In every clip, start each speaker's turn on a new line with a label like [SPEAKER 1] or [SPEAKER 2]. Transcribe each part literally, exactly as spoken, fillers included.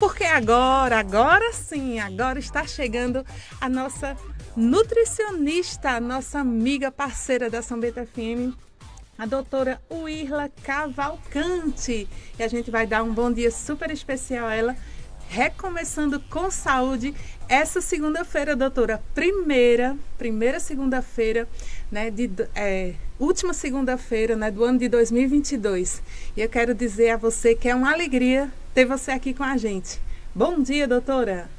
[SPEAKER 1] porque agora, agora sim, agora está chegando a nossa nutricionista, a nossa amiga parceira da São Bento F M, a doutora Uirla Cavalcante. E a gente vai dar um bom dia super especial a ela, recomeçando com saúde essa segunda-feira, doutora. Primeira, primeira segunda-feira, né, de, é, última segunda-feira, né, do ano de dois mil e vinte e dois. E eu quero dizer a você que é uma alegria ter você aqui com a gente. Bom dia, doutora.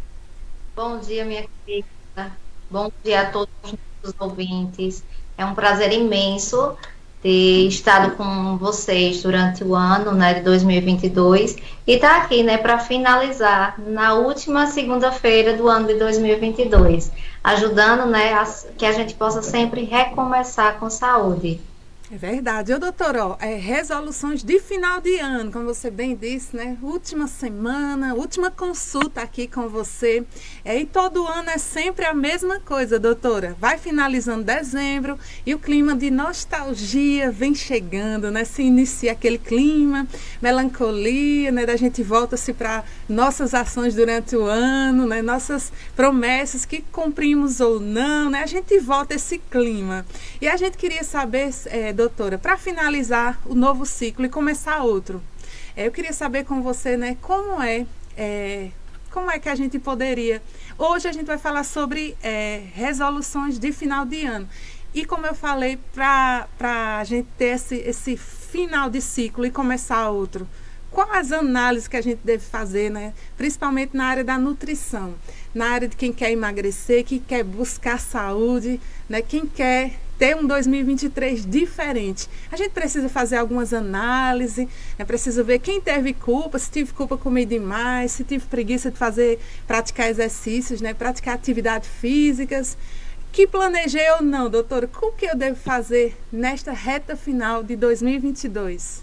[SPEAKER 2] Bom dia, minha querida. Bom dia a todos os nossos ouvintes. É um prazer imenso ter estado com vocês durante o ano, né, de dois mil e vinte e dois e estar aqui, né, para finalizar na última segunda-feira do ano de dois mil e vinte e dois, ajudando, né, a, que a gente possa sempre recomeçar com saúde.
[SPEAKER 1] É verdade. Ô, doutora, ó, é, resoluções de final de ano, como você bem disse, né? Última semana, última consulta aqui com você. É, e todo ano é sempre a mesma coisa, doutora. Vai finalizando dezembro e o clima de nostalgia vem chegando, né? Se inicia aquele clima, melancolia, né? Da gente volta-se para nossas ações durante o ano, né? Nossas promessas que cumprimos ou não, né? A gente volta esse clima. E a gente queria saber, é, doutora, para finalizar o novo ciclo e começar outro, é, eu queria saber com você, né, como é, é, como é que a gente poderia... Hoje a gente vai falar sobre é, resoluções de final de ano. E como eu falei, para a gente ter esse, esse final de ciclo e começar outro, quais as análises que a gente deve fazer, né? Principalmente na área da nutrição, na área de quem quer emagrecer, quem quer buscar saúde, né? Quem quer ter um dois mil e vinte e três diferente. A gente precisa fazer algumas análises, é preciso ver quem teve culpa, se tive culpa comi demais, se tive preguiça de fazer, praticar exercícios, né? Praticar atividades físicas. Que planejei ou não, doutora? O que eu devo fazer nesta reta final de dois mil e vinte e dois?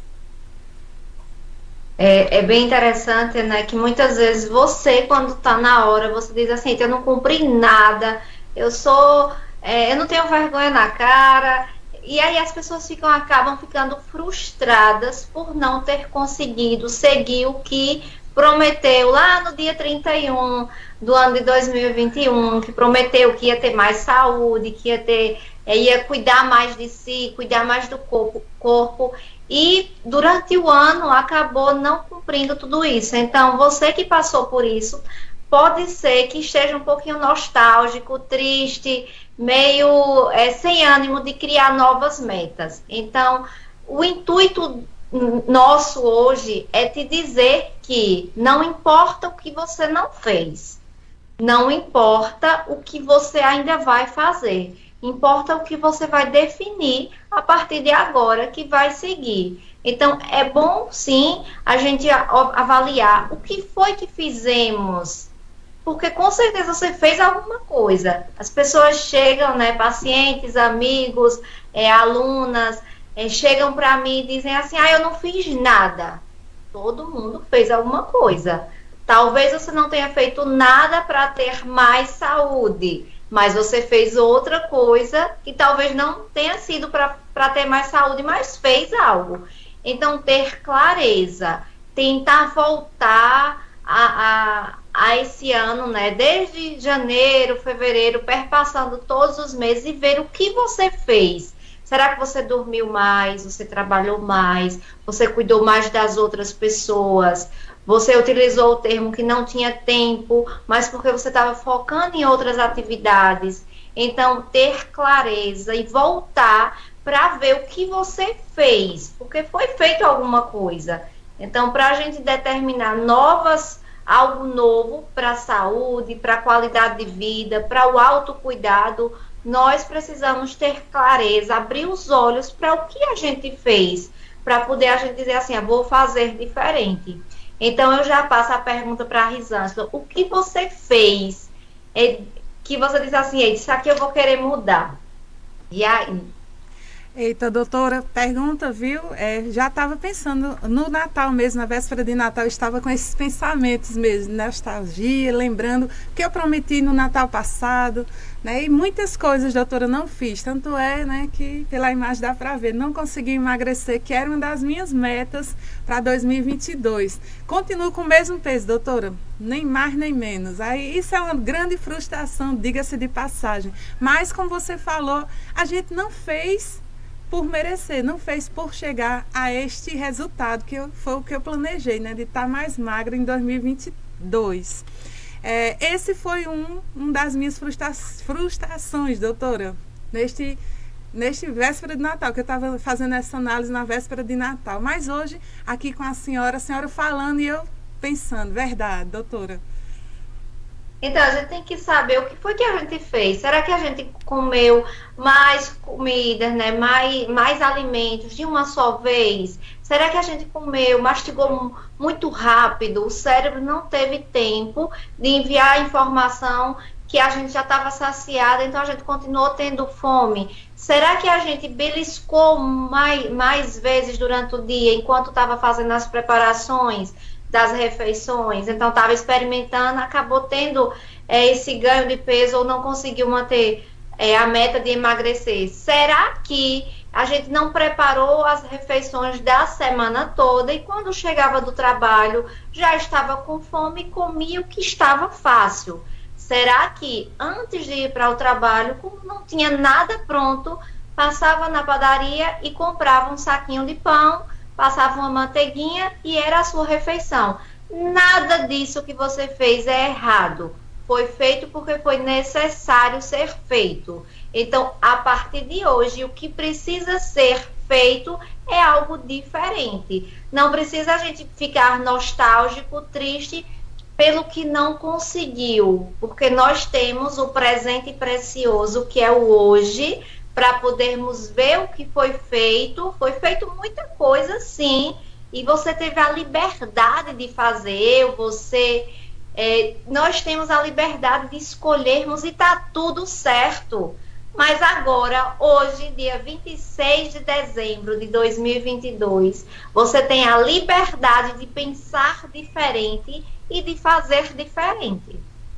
[SPEAKER 2] É, é bem interessante, né, que muitas vezes você, quando está na hora, você diz assim, eu não cumpri nada, eu sou, é, eu não tenho vergonha na cara, e aí as pessoas ficam, acabam ficando frustradas por não ter conseguido seguir o que prometeu lá no dia trinta e um do ano de dois mil e vinte e um, que prometeu que ia ter mais saúde, que ia ter, é, ia cuidar mais de si, cuidar mais do corpo, corpo. E durante o ano acabou não cumprindo tudo isso. Então, você que passou por isso, pode ser que esteja um pouquinho nostálgico, triste, meio é, sem ânimo de criar novas metas. Então, o intuito nosso hoje é te dizer que não importa o que você não fez, não importa o que você ainda vai fazer. Importa o que você vai definir a partir de agora que vai seguir. Então, é bom, sim, a gente avaliar o que foi que fizemos. Porque, com certeza, você fez alguma coisa. As pessoas chegam, né, pacientes, amigos, é, alunas, é, chegam para mim e dizem assim, ah, eu não fiz nada. Todo mundo fez alguma coisa. Talvez você não tenha feito nada para ter mais saúde, mas você fez outra coisa que talvez não tenha sido para ter mais saúde, mas fez algo. Então, ter clareza, tentar voltar a, a, a esse ano, né? Desde janeiro, fevereiro, perpassando todos os meses e ver o que você fez. Será que você dormiu mais, você trabalhou mais, você cuidou mais das outras pessoas? Você utilizou o termo que não tinha tempo, mas porque você estava focando em outras atividades. Então, ter clareza e voltar para ver o que você fez, porque foi feito alguma coisa. Então, para a gente determinar novas, algo novo para a saúde, para a qualidade de vida, para o autocuidado, nós precisamos ter clareza, abrir os olhos para o que a gente fez, para poder a gente dizer assim, ah, vou fazer diferente. Então, eu já passo a pergunta para a Risângela. O que você fez é, que você diz assim, isso aqui eu vou querer mudar? E aí?
[SPEAKER 1] Eita, doutora, pergunta, viu? É, já estava pensando no Natal mesmo, na véspera de Natal, eu estava com esses pensamentos mesmo, nostalgia, lembrando que eu prometi no Natal passado, né? E muitas coisas, doutora, não fiz. Tanto é, né, que pela imagem dá para ver, não consegui emagrecer, que era uma das minhas metas para dois mil e vinte e dois. Continuo com o mesmo peso, doutora, nem mais nem menos. Aí isso é uma grande frustração, diga-se de passagem. Mas, como você falou, a gente não fez por merecer, não fez por chegar a este resultado, que eu, foi o que eu planejei, né, de estar mais magra em dois mil e vinte e dois. É, esse foi um, um das minhas frustra frustrações, doutora, neste, neste véspera de Natal, que eu estava fazendo essa análise na véspera de Natal. Mas hoje, aqui com a senhora, a senhora falando e eu pensando, verdade, doutora.
[SPEAKER 2] Então, a gente tem que saber o que foi que a gente fez. Será que a gente comeu mais comidas, né? mais, mais alimentos de uma só vez? Será que a gente comeu, mastigou muito rápido? O cérebro não teve tempo de enviar a informação que a gente já estava saciada, então a gente continuou tendo fome. Será que a gente beliscou mais, mais vezes durante o dia, enquanto estava fazendo as preparações das refeições? Então estava experimentando, acabou tendo é, esse ganho de peso ou não conseguiu manter é, a meta de emagrecer. Será que a gente não preparou as refeições da semana toda e quando chegava do trabalho já estava com fome e comia o que estava fácil? Será que antes de ir para o trabalho, como não tinha nada pronto, passava na padaria e comprava um saquinho de pão, passava uma manteiguinha e era a sua refeição? Nada disso que você fez é errado. Foi feito porque foi necessário ser feito. Então, a partir de hoje, o que precisa ser feito é algo diferente. Não precisa a gente ficar nostálgico, triste pelo que não conseguiu, porque nós temos o presente precioso, que é o hoje, para podermos ver o que foi feito. Foi feito muita coisa, sim, e você teve a liberdade de fazer, você, é, nós temos a liberdade de escolhermos e está tudo certo. Mas agora, hoje, dia vinte e seis de dezembro de dois mil e vinte e dois, você tem a liberdade de pensar diferente e de fazer diferente.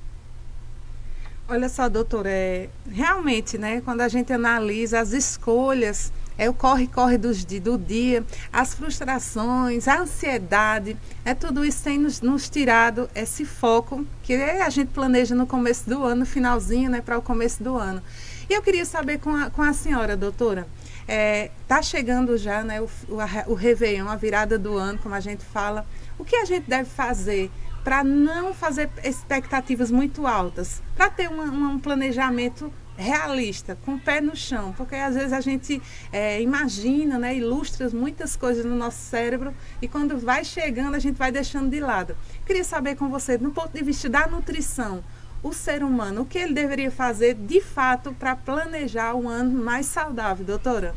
[SPEAKER 1] Olha só, doutora, é, realmente, né, quando a gente analisa as escolhas, é o corre-corre do, do dia, as frustrações, a ansiedade, é tudo isso tem nos, nos tirado esse foco que a gente planeja no começo do ano, no finalzinho, né, para o começo do ano. E eu queria saber com a, com a senhora, doutora, está é, chegando já, né, o, o, o Réveillon, a virada do ano, como a gente fala, o que a gente deve fazer para não fazer expectativas muito altas, para ter uma, uma, um planejamento realista, com o pé no chão, porque às vezes a gente é, imagina, né, ilustra muitas coisas no nosso cérebro e quando vai chegando a gente vai deixando de lado. Queria saber com você, no ponto de vista da nutrição, o ser humano, o que ele deveria fazer de fato para planejar um ano mais saudável, doutora?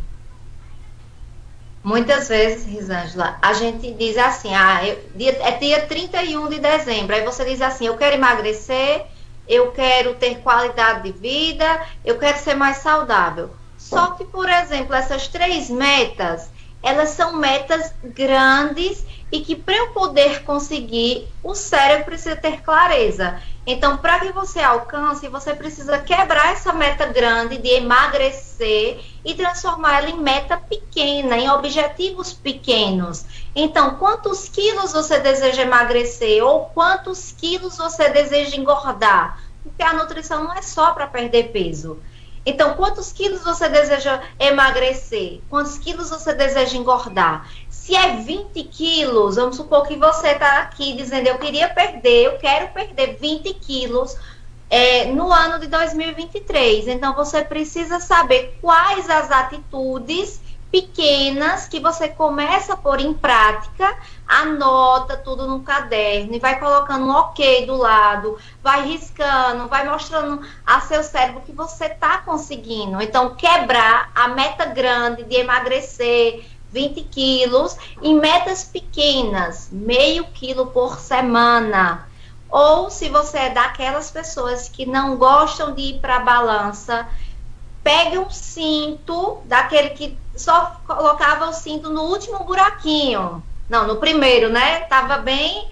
[SPEAKER 2] Muitas vezes, Risângela, a gente diz assim, ah, eu, dia, é dia trinta e um de dezembro, aí você diz assim, eu quero emagrecer, eu quero ter qualidade de vida, eu quero ser mais saudável. Só que, por exemplo, essas três metas, elas são metas grandes e que para eu poder conseguir, o cérebro precisa ter clareza. Então, para que você alcance, você precisa quebrar essa meta grande de emagrecer e transformar ela em meta pequena, em objetivos pequenos. Então, quantos quilos você deseja emagrecer ou quantos quilos você deseja engordar? Porque a nutrição não é só para perder peso. Então, quantos quilos você deseja emagrecer? Quantos quilos você deseja engordar? Se é vinte quilos, vamos supor que você está aqui dizendo, eu queria perder, eu quero perder vinte quilos é, no ano de dois mil e vinte e três. Então, você precisa saber quais as atitudes pequenas que você começa a pôr em prática, anota tudo no caderno e vai colocando um ok do lado, vai riscando, vai mostrando a seu cérebro que você está conseguindo. Então, quebrar a meta grande de emagrecer vinte quilos em metas pequenas, meio quilo por semana. Ou se você é daquelas pessoas que não gostam de ir para a balança, pegue um cinto, daquele que só colocava o cinto no último buraquinho. Não, no primeiro, né? Tava bem,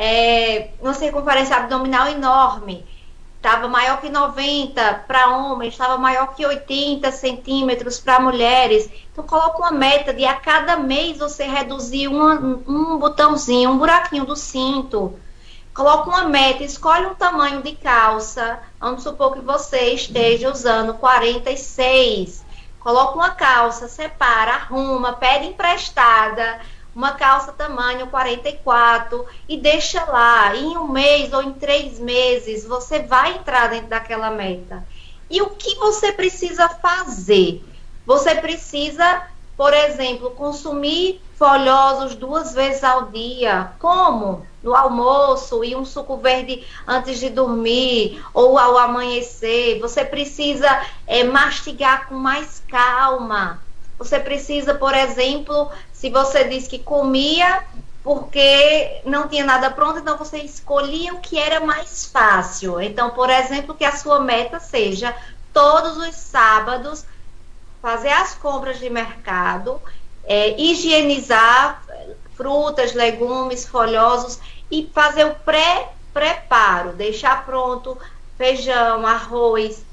[SPEAKER 2] é, uma circunferência abdominal enorme. Estava maior que noventa para homens, estava maior que oitenta centímetros para mulheres. Então, coloca uma meta de a cada mês você reduzir uma, um botãozinho, um buraquinho do cinto. Coloca uma meta, escolhe um tamanho de calça. Vamos supor que você esteja usando quarenta e seis. Coloca uma calça, separa, arruma, pede emprestada. Uma calça tamanho quarenta e quatro e deixa lá, em um mês ou em três meses, você vai entrar dentro daquela meta. E o que você precisa fazer? Você precisa, por exemplo, consumir folhosos duas vezes ao dia. Como? No almoço e um suco verde antes de dormir ou ao amanhecer. Você precisa é, mastigar com mais calma. Você precisa, por exemplo, se você diz que comia porque não tinha nada pronto, então você escolhia o que era mais fácil. Então, por exemplo, que a sua meta seja todos os sábados fazer as compras de mercado, é, higienizar frutas, legumes, folhosos e fazer o pré-preparo, deixar pronto feijão, arroz,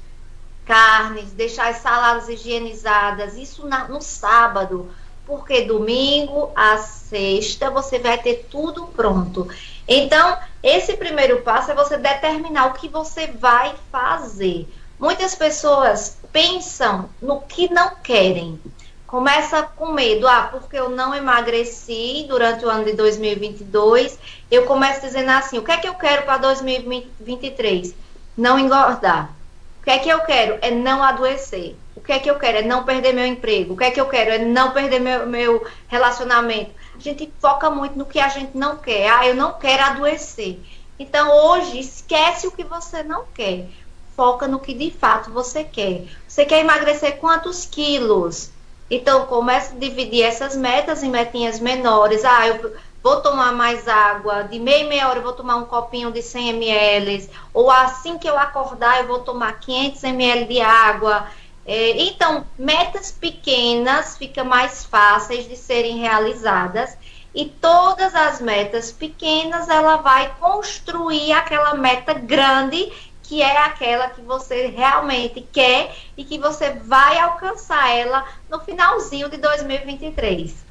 [SPEAKER 2] carnes, deixar as saladas higienizadas, isso na, no sábado, porque domingo a sexta você vai ter tudo pronto. Então, esse primeiro passo é você determinar o que você vai fazer. Muitas pessoas pensam no que não querem. Começa com medo, ah, porque eu não emagreci durante o ano de dois mil e vinte e dois, eu começo dizendo assim, o que é que eu quero para dois mil e vinte e três? Não engordar. O que é que eu quero? É não adoecer. O que é que eu quero? É não perder meu emprego. O que é que eu quero? É não perder meu, meu relacionamento. A gente foca muito no que a gente não quer. Ah, eu não quero adoecer. Então, hoje, esquece o que você não quer. Foca no que de fato você quer. Você quer emagrecer quantos quilos? Então, comece a dividir essas metas em metinhas menores. Ah, eu vou tomar mais água, de meia em meia hora eu vou tomar um copinho de cem mililitros, ou assim que eu acordar eu vou tomar quinhentos mililitros de água. É, então, metas pequenas ficam mais fáceis de serem realizadas, e todas as metas pequenas, ela vai construir aquela meta grande, que é aquela que você realmente quer e que você vai alcançar ela no finalzinho de dois mil e vinte e três.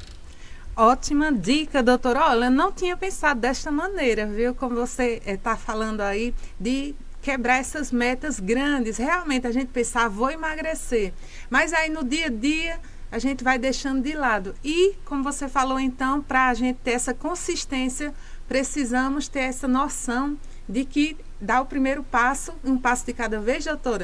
[SPEAKER 1] Ótima dica, doutora. Olha, eu não tinha pensado desta maneira, viu? Como você está falando aí de quebrar essas metas grandes. Realmente a gente pensar, vou emagrecer. Mas aí no dia a dia a gente vai deixando de lado. E, como você falou então, para a gente ter essa consistência, precisamos ter essa noção de que dá o primeiro passo, um passo de cada vez, doutora?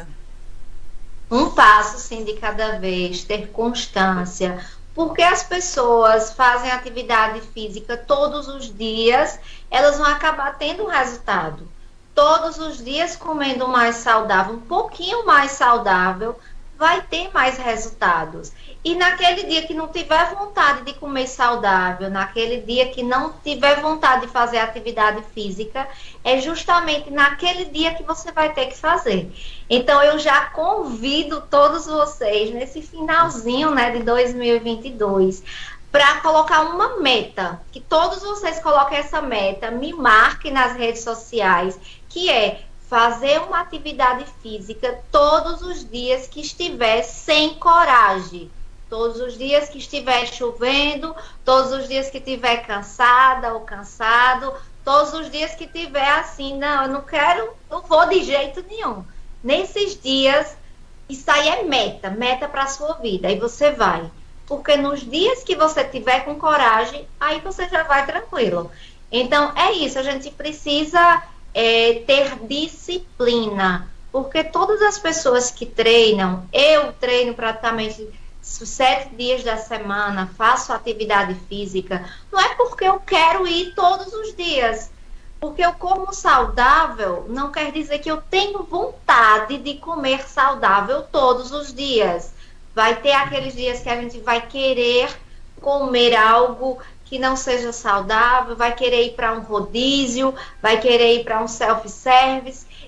[SPEAKER 2] Um passo, sim, de cada vez, ter constância. Porque as pessoas fazem atividade física todos os dias, elas vão acabar tendo um resultado. Todos os dias comendo mais saudável, um pouquinho mais saudável, vai ter mais resultados. E naquele dia que não tiver vontade de comer saudável, naquele dia que não tiver vontade de fazer atividade física, é justamente naquele dia que você vai ter que fazer. Então, eu já convido todos vocês, nesse finalzinho, né, de dois mil e vinte e dois, para colocar uma meta, que todos vocês coloquem essa meta, me marquem nas redes sociais, que é fazer uma atividade física todos os dias que estiver sem coragem. Todos os dias que estiver chovendo, todos os dias que estiver cansada ou cansado, todos os dias que estiver assim, não, eu não quero, não vou de jeito nenhum. Nesses dias, isso aí é meta, meta para a sua vida, aí você vai. Porque nos dias que você tiver com coragem, aí você já vai tranquilo. Então, é isso, a gente precisa é, ter disciplina, porque todas as pessoas que treinam, eu treino praticamente sete dias da semana, faço atividade física, não é porque eu quero ir todos os dias, porque eu como saudável, não quer dizer que eu tenho vontade de comer saudável todos os dias. Vai ter aqueles dias que a gente vai querer comer algo que não seja saudável, vai querer ir para um rodízio, vai querer ir para um self-service,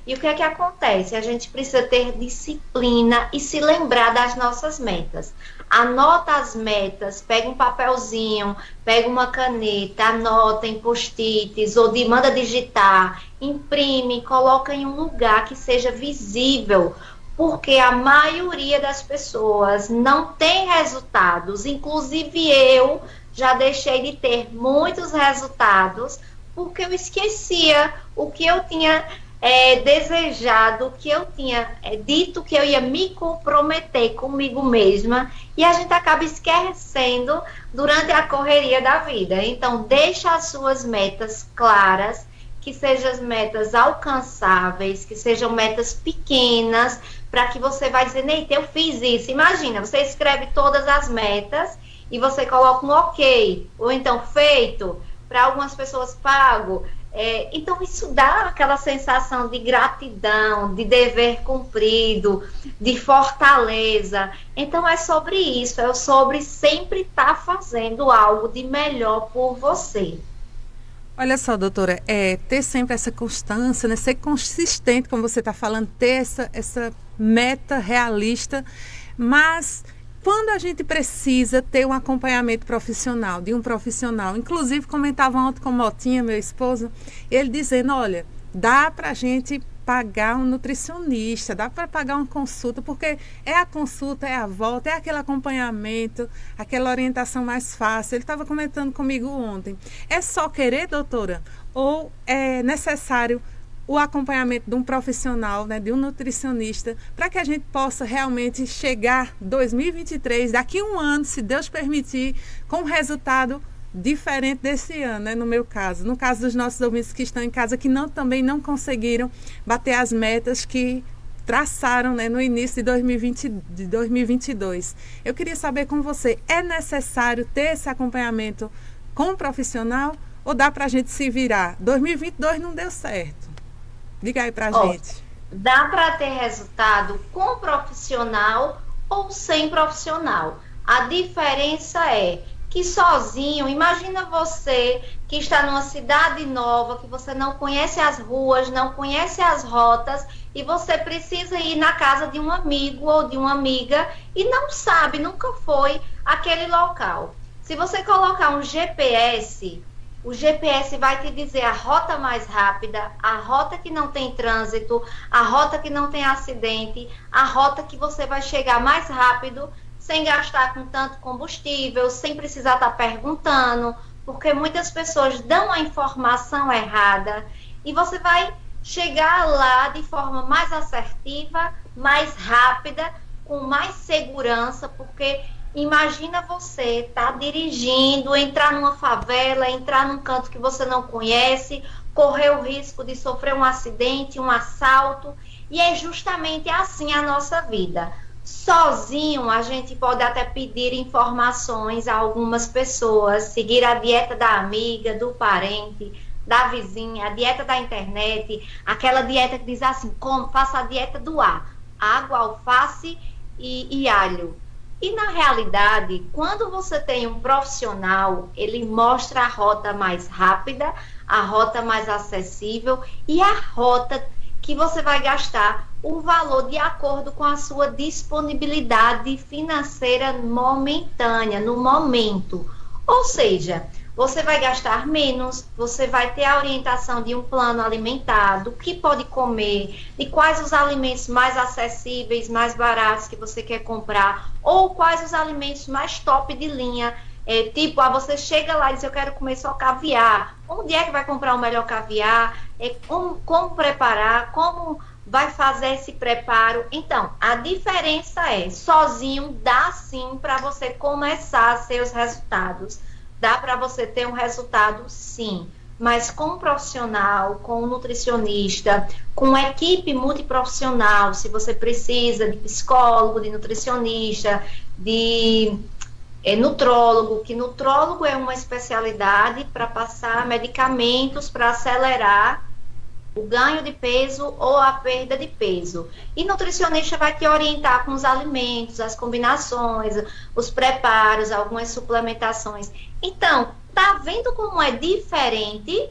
[SPEAKER 2] E o que é que acontece? A gente precisa ter disciplina e se lembrar das nossas metas. Anota as metas, pega um papelzinho, pega uma caneta, anota em post-its ou de, manda digitar, imprime, coloca em um lugar que seja visível, porque a maioria das pessoas não tem resultados, inclusive eu já deixei de ter muitos resultados porque eu esquecia o que eu tinha é, desejado, o que eu tinha é, dito que eu ia me comprometer comigo mesma, e a gente acaba esquecendo durante a correria da vida. Então, deixa as suas metas claras, que sejam metas alcançáveis, que sejam metas pequenas, para que você vai dizer, Neita, eu fiz isso. Imagina, você escreve todas as metas e você coloca um ok, ou então feito, para algumas pessoas pago. É, então isso dá aquela sensação de gratidão, de dever cumprido, de fortaleza. Então é sobre isso, é sobre sempre estar fazendo algo de melhor por você.
[SPEAKER 1] Olha só, doutora, é, ter sempre essa constância, né, ser consistente, como você está falando, ter essa, essa meta realista, mas quando a gente precisa ter um acompanhamento profissional, de um profissional, inclusive comentava ontem com o Motinha, meu esposo, ele dizendo, olha, dá para a gente pagar um nutricionista, dá para pagar uma consulta, porque é a consulta, é a volta, é aquele acompanhamento, aquela orientação mais fácil. Ele estava comentando comigo ontem. É só querer, doutora? Ou é necessário o acompanhamento de um profissional, né, de um nutricionista, para que a gente possa realmente chegar em dois mil e vinte e três, daqui a um ano, se Deus permitir, com um resultado diferente desse ano, né, no meu caso, no caso dos nossos ouvintes que estão em casa, que não, também não conseguiram bater as metas que traçaram, né, no início de dois mil e vinte, de dois mil e vinte e dois. Eu queria saber com você, é necessário ter esse acompanhamento com um profissional ou dá para a gente se virar? dois mil e vinte e dois não deu certo. Diga aí pra oh, gente.
[SPEAKER 2] Dá para ter resultado com profissional ou sem profissional. A diferença é que sozinho, imagina você que está numa cidade nova, que você não conhece as ruas, não conhece as rotas, e você precisa ir na casa de um amigo ou de uma amiga e não sabe, nunca foi aquele local. Se você colocar um G P S, o G P S vai te dizer a rota mais rápida, a rota que não tem trânsito, a rota que não tem acidente, a rota que você vai chegar mais rápido, sem gastar com tanto combustível, sem precisar estar perguntando, porque muitas pessoas dão a informação errada e você vai chegar lá de forma mais assertiva, mais rápida, com mais segurança, porque imagina você estar dirigindo, entrar numa favela, entrar num canto que você não conhece, correr o risco de sofrer um acidente, um assalto, e é justamente assim a nossa vida. Sozinho, a gente pode até pedir informações a algumas pessoas, seguir a dieta da amiga, do parente, da vizinha, a dieta da internet, aquela dieta que diz assim, como, faça a dieta do A, água, alface e, e alho. E na realidade, quando você tem um profissional, ele mostra a rota mais rápida, a rota mais acessível e a rota que você vai gastar o valor de acordo com a sua disponibilidade financeira momentânea, no momento. Ou seja, você vai gastar menos, você vai ter a orientação de um plano alimentar, do que pode comer, de quais os alimentos mais acessíveis, mais baratos que você quer comprar, ou quais os alimentos mais top de linha. É, tipo, ah, você chega lá e diz, eu quero comer só caviar. Onde é que vai comprar o melhor caviar? É, como, como preparar? Como vai fazer esse preparo? Então, a diferença é, sozinho dá sim para você começar seus resultados. Dá para você ter um resultado sim. Mas com um profissional, com um nutricionista, com uma equipe multiprofissional, se você precisa de psicólogo, de nutricionista, de é, nutrólogo, que nutrólogo é uma especialidade para passar medicamentos para acelerar o ganho de peso ou a perda de peso. E nutricionista vai te orientar com os alimentos, as combinações, os preparos, algumas suplementações. Então, tá vendo como é diferente?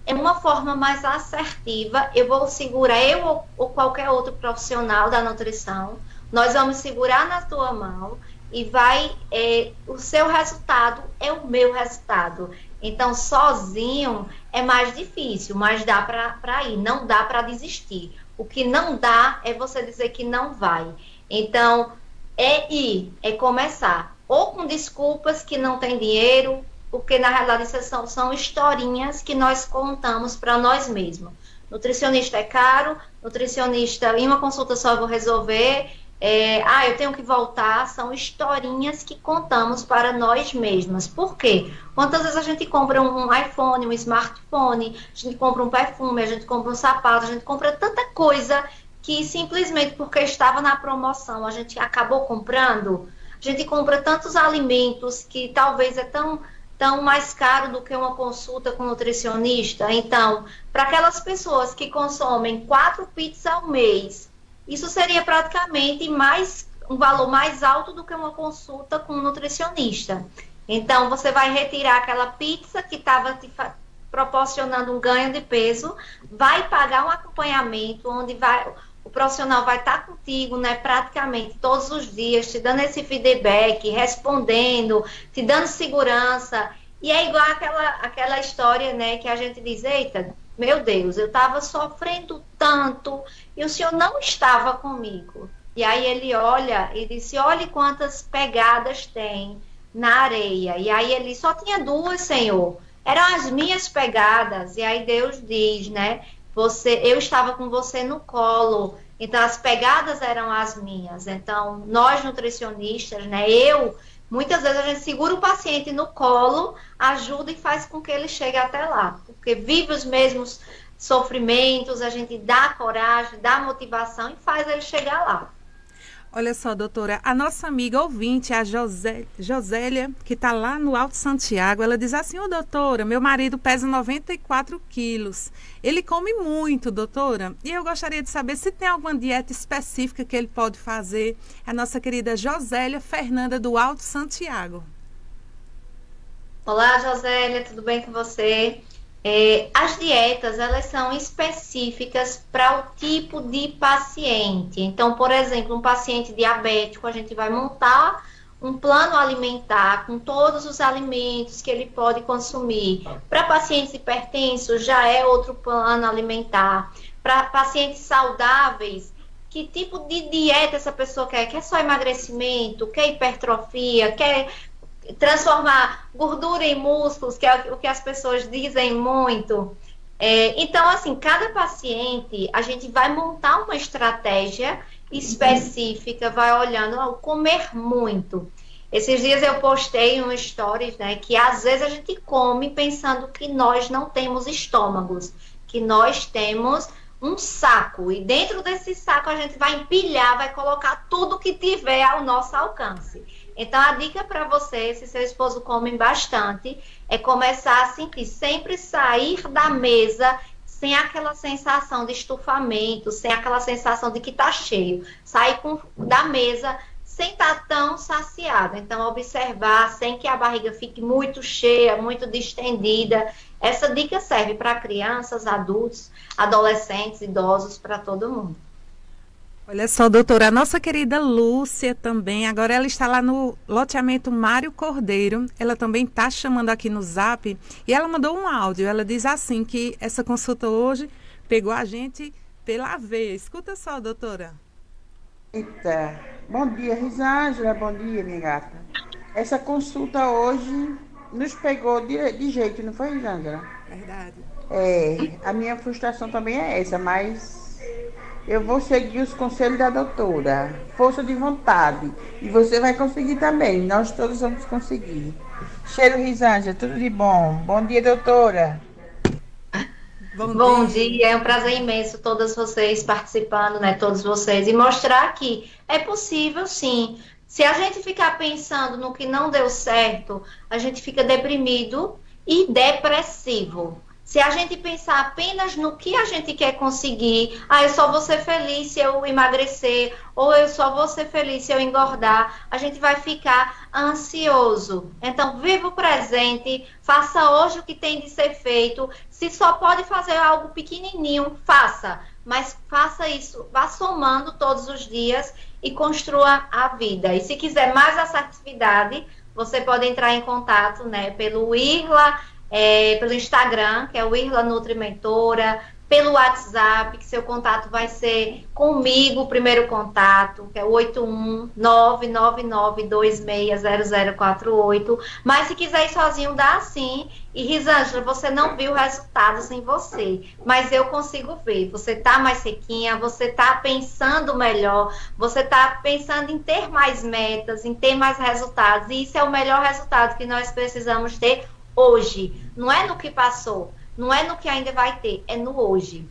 [SPEAKER 2] é uma forma mais assertiva. Eu vou segurar, eu ou, ou qualquer outro profissional da nutrição, nós vamos segurar na tua mão e vai, é, o seu resultado é o meu resultado. Então, sozinho é mais difícil, mas dá para ir, não dá para desistir. O que não dá é você dizer que não vai. Então, é ir, é começar. Ou com desculpas que não tem dinheiro, porque na realidade são, são historinhas que nós contamos para nós mesmos. Nutricionista é caro, nutricionista em uma consulta só eu vou resolver, é, ah, eu tenho que voltar, são historinhas que contamos para nós mesmas. Por quê? Quantas vezes a gente compra um iPhone, um smartphone, a gente compra um perfume, a gente compra um sapato, a gente compra tanta coisa que simplesmente porque estava na promoção a gente acabou comprando. A gente compra tantos alimentos que talvez é tão... tão mais caro do que uma consulta com nutricionista. Então, para aquelas pessoas que consomem quatro pizzas ao mês, isso seria praticamente mais, um valor mais alto do que uma consulta com um nutricionista. Então, você vai retirar aquela pizza que estava te proporcionando um ganho de peso, vai pagar um acompanhamento, onde vai... o profissional vai estar contigo, né, praticamente todos os dias, te dando esse feedback, respondendo, te dando segurança. E é igual aquela, aquela história, né, que a gente diz, eita, meu Deus, eu estava sofrendo tanto e o senhor não estava comigo. E aí ele olha e disse, olhe quantas pegadas tem na areia. E aí ele só tinha duas, senhor. Eram as minhas pegadas. E aí Deus diz, né, Você, eu estava com você no colo, então as pegadas eram as minhas. Então, nós nutricionistas, né, eu, muitas vezes a gente segura o paciente no colo, ajuda e faz com que ele chegue até lá. Porque vive os mesmos sofrimentos, a gente dá coragem, dá motivação e faz ele chegar lá.
[SPEAKER 1] Olha só, doutora, a nossa amiga ouvinte, a José, Josélia, que está lá no Alto Santiago, ela diz assim, ô oh, doutora, meu marido pesa noventa e quatro quilos, ele come muito, doutora, e eu gostaria de saber se tem alguma dieta específica que ele pode fazer. A nossa querida Josélia Fernanda do Alto Santiago.
[SPEAKER 2] Olá, Josélia, tudo bem com você? É, as dietas, elas são específicas para o tipo de paciente. Então, por exemplo, um paciente diabético, a gente vai montar um plano alimentar com todos os alimentos que ele pode consumir. Para pacientes hipertensos, já é outro plano alimentar. Para pacientes saudáveis, que tipo de dieta essa pessoa quer? Quer só emagrecimento? Quer hipertrofia? Quer... transformar gordura em músculos, que é o que as pessoas dizem muito. É, então, assim, cada paciente, a gente vai montar uma estratégia específica, vai olhando, ó, comer muito. Esses dias eu postei um stories, né, que às vezes a gente come pensando que nós não temos estômagos, que nós temos um saco, e dentro desse saco a gente vai empilhar, vai colocar tudo que tiver ao nosso alcance. Então, a dica para você, se seu esposo come bastante, é começar a sentir, sempre sair da mesa sem aquela sensação de estufamento, sem aquela sensação de que está cheio. Sair com, da mesa sem estar tão saciado. Então, observar sem que a barriga fique muito cheia, muito distendida. Essa dica serve para crianças, adultos, adolescentes, idosos, para todo mundo.
[SPEAKER 1] Olha só, doutora, a nossa querida Lúcia também, agora ela está lá no loteamento Mário Cordeiro, ela também está chamando aqui no Zap, e ela mandou um áudio, ela diz assim, que essa consulta hoje pegou a gente pela veia. Escuta só, doutora.
[SPEAKER 3] Eita, bom dia, Risângela, bom dia, minha gata. Essa consulta hoje nos pegou de, de jeito, não foi, Risângela?
[SPEAKER 1] Verdade.
[SPEAKER 3] É, a minha frustração também é essa, mas... eu vou seguir os conselhos da doutora. Força de vontade. E você vai conseguir também. Nós todos vamos conseguir. Cheiro, Risângela, tudo de bom. Bom dia, doutora.
[SPEAKER 2] Bom, bom dia. dia. É um prazer imenso todas vocês participando, né? Todos vocês. E mostrar que é possível, sim. Se a gente ficar pensando no que não deu certo, a gente fica deprimido e depressivo. Se a gente pensar apenas no que a gente quer conseguir, ah, eu só vou ser feliz se eu emagrecer, ou eu só vou ser feliz se eu engordar, a gente vai ficar ansioso. Então, viva o presente, faça hoje o que tem de ser feito. Se só pode fazer algo pequenininho, faça. Mas faça isso, vá somando todos os dias e construa a vida. E se quiser mais assertividade, você pode entrar em contato, né, pelo Irla, É, pelo Instagram, que é o Irla Nutrimentora, pelo WhatsApp, que seu contato vai ser comigo, o primeiro contato, que é o oito um nove nove nove dois seis zero zero quatro oito. Mas se quiser ir sozinho, dá sim. E Risângela, você não viu resultados em você, mas eu consigo ver. Você tá mais sequinha, você tá pensando melhor, você tá pensando em ter mais metas, em ter mais resultados. E isso é o melhor resultado que nós precisamos ter hoje, não é no que passou, não é no que ainda vai ter, é no hoje.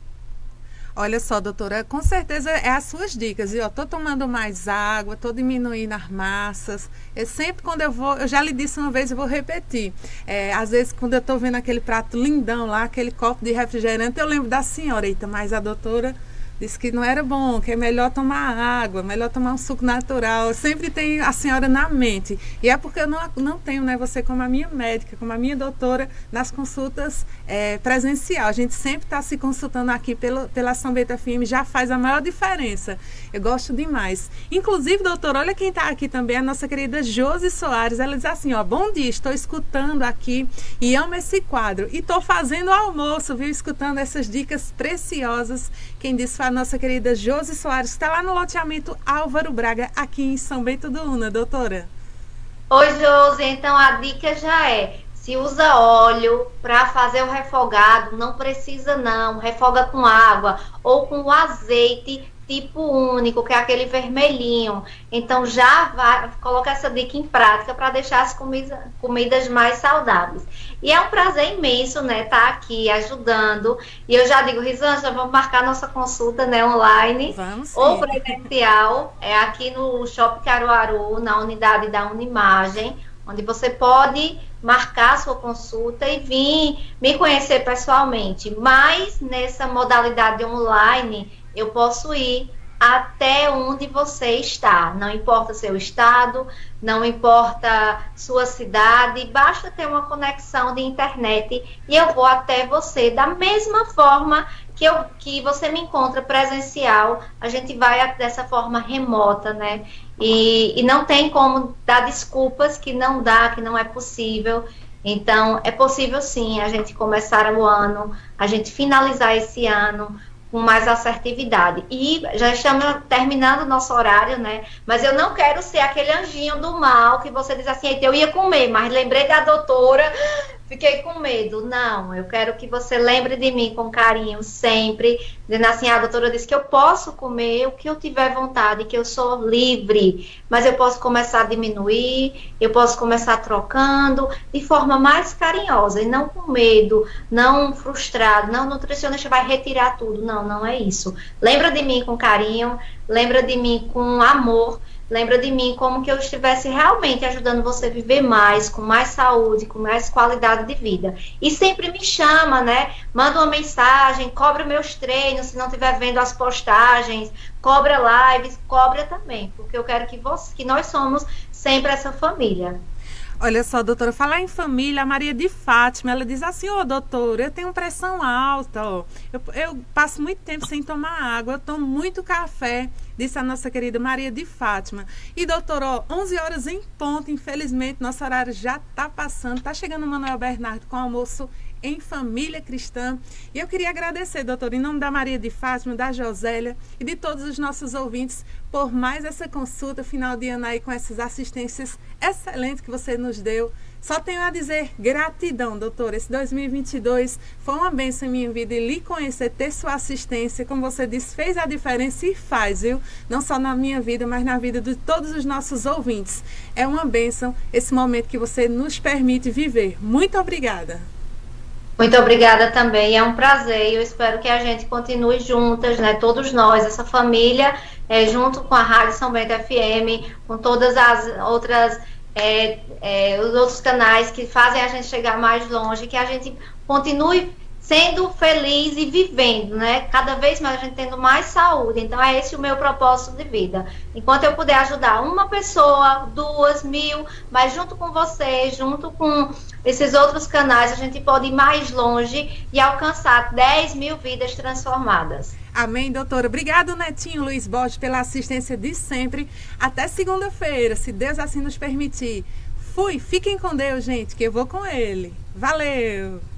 [SPEAKER 1] Olha só, doutora, com certeza é as suas dicas. Eu tô tomando mais água, tô diminuindo as massas. Eu sempre quando eu vou, eu já lhe disse uma vez, eu vou repetir. É, às vezes quando eu tô vendo aquele prato lindão lá, aquele copo de refrigerante, eu lembro da senhora, eita, mas a doutora disse que não era bom, que é melhor tomar água, melhor tomar um suco natural. Eu sempre tenho a senhora na mente. E é porque eu não, não tenho, né, você como a minha médica, como a minha doutora, nas consultas é, presencial. A gente sempre está se consultando aqui pelo, pela São Bento F M, já faz a maior diferença. Eu gosto demais. Inclusive, doutora, olha quem está aqui também, a nossa querida Josi Soares. Ela diz assim, ó, bom dia, estou escutando aqui e amo esse quadro. E estou fazendo almoço, viu, escutando essas dicas preciosas. Quem disse foi a nossa querida Josi Soares, que está lá no loteamento Álvaro Braga, aqui em São Bento do Una, doutora.
[SPEAKER 2] Oi, Josi, então a dica já é, se usa óleo para fazer o refogado, não precisa não, refoga com água ou com o azeite tipo único, que é aquele vermelhinho. Então já vai, coloca essa dica em prática para deixar as comidas, comidas mais saudáveis. E é um prazer imenso, né, estar aqui ajudando. E eu já digo, Risângela, vamos marcar nossa consulta, né, online.
[SPEAKER 1] Vamos sim.
[SPEAKER 2] Ou presencial, é aqui no Shopping Caruaru, na unidade da Unimagem, onde você pode marcar a sua consulta e vir me conhecer pessoalmente. Mas nessa modalidade online, eu posso ir até onde você está. Não importa seu estado, não importa sua cidade, basta ter uma conexão de internet e eu vou até você. Da mesma forma que, eu, que você me encontra presencial, a gente vai dessa forma remota, né? E, e não tem como dar desculpas que não dá, que não é possível. Então, é possível sim a gente começar o ano, a gente finalizar esse ano com mais assertividade. E já estamos terminando o nosso horário, né? Mas eu não quero ser aquele anjinho do mal que você diz assim, eu ia comer, mas lembrei da doutora, fiquei com medo. Não, eu quero que você lembre de mim com carinho sempre, dizendo assim, a doutora disse que eu posso comer o que eu tiver vontade, que eu sou livre, mas eu posso começar a diminuir, eu posso começar trocando de forma mais carinhosa e não com medo, não frustrado, não, o nutricionista vai retirar tudo. Não, não é isso. Lembra de mim com carinho, lembra de mim com amor, lembra de mim como que eu estivesse realmente ajudando você a viver mais, com mais saúde, com mais qualidade de vida. E sempre me chama, né? Manda uma mensagem, cobra meus treinos, se não estiver vendo as postagens, cobra lives, cobra também, porque eu quero que, você, que nós somos sempre essa família.
[SPEAKER 1] Olha só, doutora, falar em família, a Maria de Fátima, ela diz assim, ô, doutora, eu tenho pressão alta, ó, eu, eu passo muito tempo sem tomar água, eu tomo muito café, disse a nossa querida Maria de Fátima. E, doutora, ó, onze horas em ponto, infelizmente, nosso horário já está passando, está chegando o Manuel Bernardo com o almoço em família cristã. E eu queria agradecer, doutora, em nome da Maria de Fátima, da Josélia e de todos os nossos ouvintes, por mais essa consulta final de ano aí com essas assistências excelentes que você nos deu. Só tenho a dizer gratidão, doutora. Esse dois mil e vinte e dois foi uma bênção em minha vida e lhe conhecer, ter sua assistência, como você disse, fez a diferença e faz, viu? Não só na minha vida, mas na vida de todos os nossos ouvintes. É uma bênção esse momento que você nos permite viver. Muito obrigada.
[SPEAKER 2] Muito obrigada também, é um prazer, eu espero que a gente continue juntas, né, todos nós, essa família, é, junto com a Rádio São Bento F M, com todas as outras, é, é, os outros canais que fazem a gente chegar mais longe, que a gente continue sendo feliz e vivendo, né? Cada vez mais a gente tendo mais saúde. Então é esse o meu propósito de vida. Enquanto eu puder ajudar uma pessoa, duas, mil, mas junto com vocês, junto com esses outros canais, a gente pode ir mais longe e alcançar dez mil vidas transformadas.
[SPEAKER 1] Amém, doutora. Obrigado, Netinho Luiz Borges, pela assistência de sempre. Até segunda-feira, se Deus assim nos permitir. Fui, fiquem com Deus, gente, que eu vou com ele. Valeu!